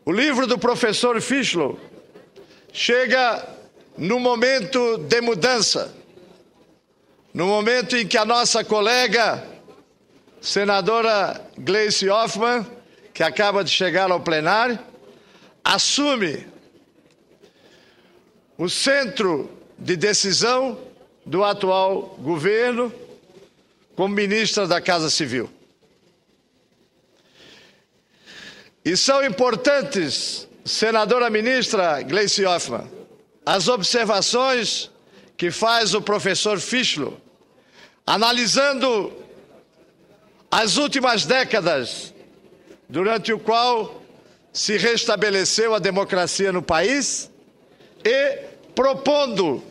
O livro do professor Fischler chega no momento de mudança, no momento em que a nossa colega, senadora Gleisi Hoffmann, que acaba de chegar ao plenário, assume o centro de decisão do atual governo como ministra da Casa Civil. E são importantes, senadora ministra Gleisi Hoffmann, as observações que faz o professor Fischler, analisando as últimas décadas, durante o qual se restabeleceu a democracia no país e propondo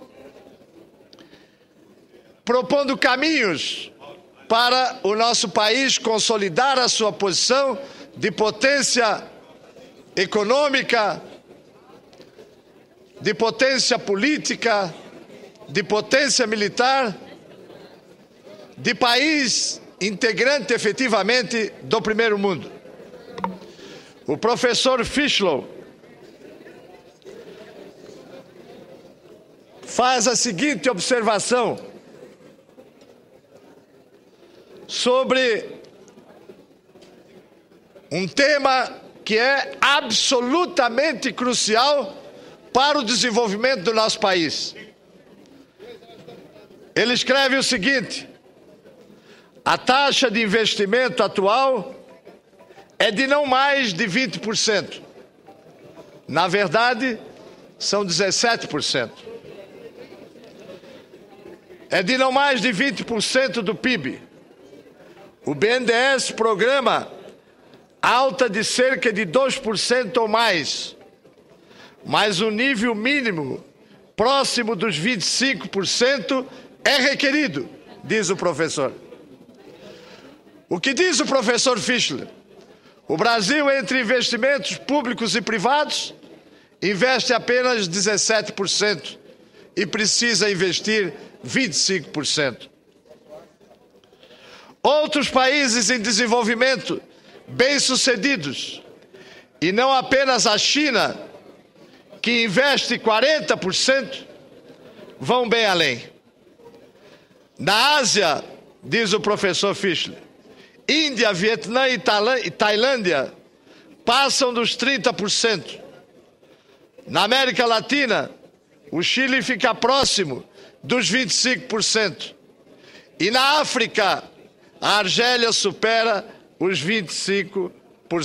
caminhos para o nosso país consolidar a sua posição de potência econômica, de potência política, de potência militar, de país integrante efetivamente do primeiro mundo. O professor Fischler faz a seguinte observação sobre um tema que é absolutamente crucial para o desenvolvimento do nosso país. Ele escreve o seguinte: a taxa de investimento atual é de não mais de 20%. Na verdade, são 17%. É de não mais de 20% do PIB. O BNDES programa alta de cerca de 2% ou mais, mas o nível mínimo próximo dos 25% é requerido, diz o professor. O que diz o professor Fischler? O Brasil, entre investimentos públicos e privados, investe apenas 17% e precisa investir 25%. Outros países em desenvolvimento bem-sucedidos, e não apenas a China, que investe 40%, vão bem além. Na Ásia, diz o professor Fischler, Índia, Vietnã e Tailândia passam dos 30%. Na América Latina, o Chile fica próximo dos 25%. E na África, a Argélia supera os 25%.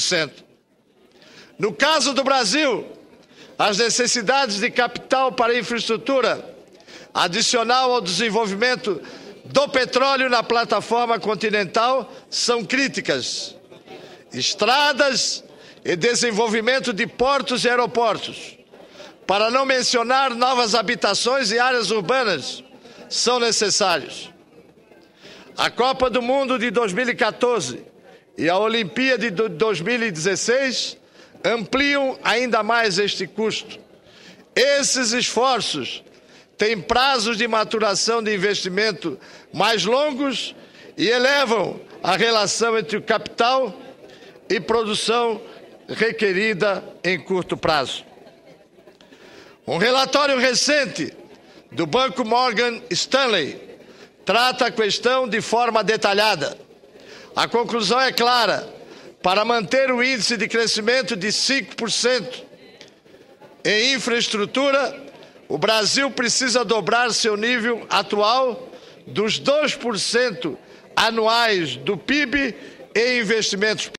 No caso do Brasil, as necessidades de capital para a infraestrutura, adicional ao desenvolvimento do petróleo na plataforma continental, são críticas. Estradas e desenvolvimento de portos e aeroportos, para não mencionar novas habitações e áreas urbanas, são necessários. A Copa do Mundo de 2014 e a Olimpíada de 2016 ampliam ainda mais este custo. Esses esforços têm prazos de maturação de investimento mais longos e elevam a relação entre o capital e produção requerida em curto prazo. Um relatório recente do Banco Morgan Stanley trata a questão de forma detalhada. A conclusão é clara: para manter o índice de crescimento de 5% em infraestrutura, o Brasil precisa dobrar seu nível atual dos 2% anuais do PIB em investimentos